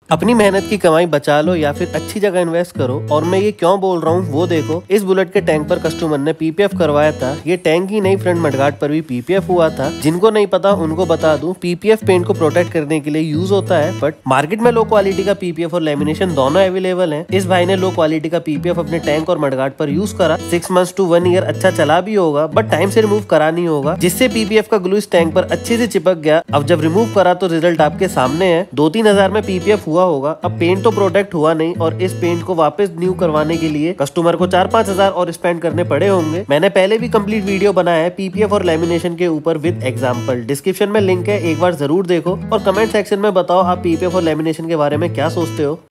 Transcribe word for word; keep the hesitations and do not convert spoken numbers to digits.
अपनी मेहनत की कमाई बचा लो या फिर अच्छी जगह इन्वेस्ट करो। और मैं ये क्यों बोल रहा हूँ वो देखो। इस बुलेट के टैंक पर कस्टमर ने पीपीएफ करवाया था। ये टैंक ही नहीं, फ्रंट मडगार्ड पर भी पीपीएफ हुआ था। जिनको नहीं पता उनको बता दूं, पीपीएफ पेंट को प्रोटेक्ट करने के लिए यूज होता है, बट मार्केट में लो क्वालिटी का पीपीएफ और लेमिनेशन दोनों अवेलेबल है। इस भाई ने लो क्वालिटी का पीपीएफ अपने टैंक और मडगार्ड पर यूज करा। Six months to one year अच्छा चला भी होगा, बट टाइम से रिमूव करा नहीं होगा, जिससे पीपीएफ का ग्लू इस टैंक पर अच्छे से चिपक गया। अब जब रिमूव करा तो रिजल्ट आपके सामने है। दो तीन हजार में पीपीएफ हुआ होगा। अब पेंट तो प्रोटेक्ट हुआ नहीं, और इस पेंट को वापस न्यू करवाने के लिए कस्टमर को चार पांच हजार और स्पेंड करने पड़े होंगे। मैंने पहले भी कंप्लीट वीडियो बनाया है पीपीएफ और लेमिनेशन के ऊपर विद एग्जांपल। डिस्क्रिप्शन में लिंक है, एक बार जरूर देखो और कमेंट सेक्शन में बताओ आप पीपीएफ और लेमिनेशन के बारे में क्या सोचते हो।